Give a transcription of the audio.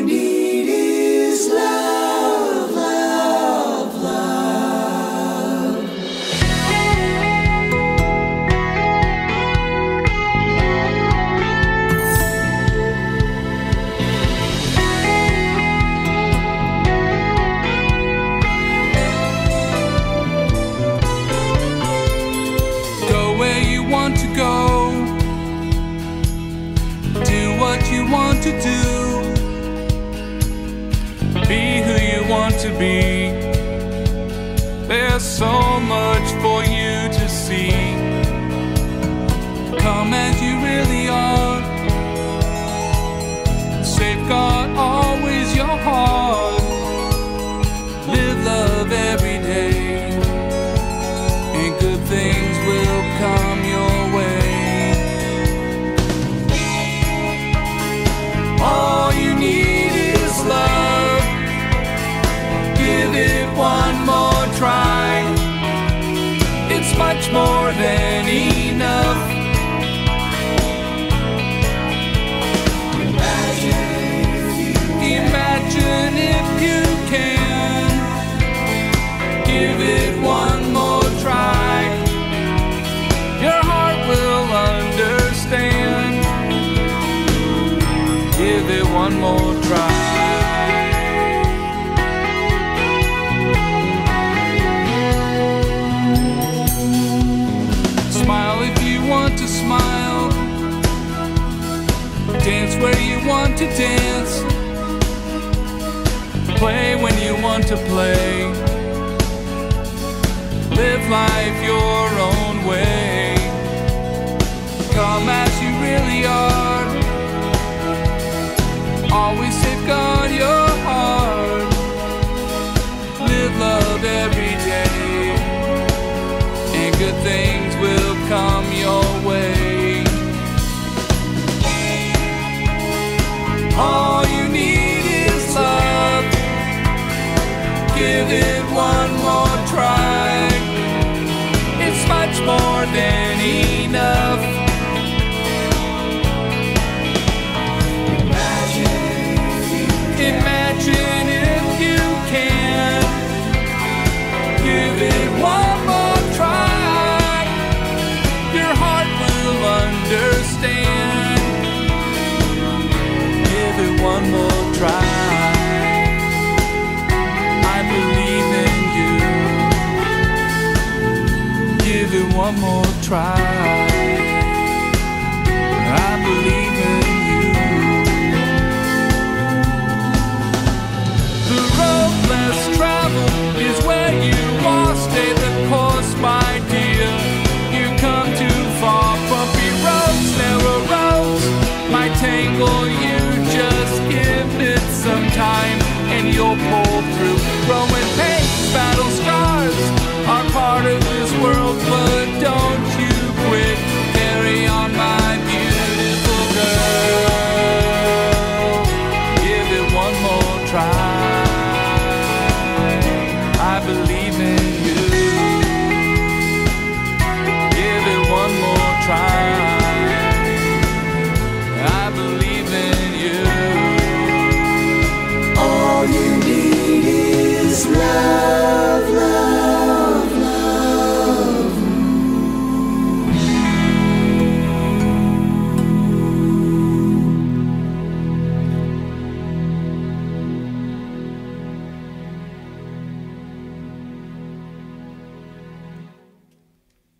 need is love, love, love. Go where you want to go, do what you want to do, be who you want to be. There's so much for you to see. Come as you really are. Safeguard always your heart. Live love every day, and good things will come your way. All you need is love. Give it one more try. It's much more than enough. Imagine if you can. Give it one more try. Your heart will understand. Give it one more try. Smile if you want to smile. Dance where you want to dance. Play when you want to play. Live life your own way. Come as you really are. Always safeguard your heart. Live love every day, and good things will come your way. All you need is love. Give it one more try. It's much more than enough. Imagine if you can. Give it one more try. Your heart will understand. Give it one more try. I believe in you. Give it one more try. I believe in you. The road less traveled is where you are. Stay the course, my dear. You come too far. Bumpy roads, narrow roads might tangle you. Just give it some time, and you'll pull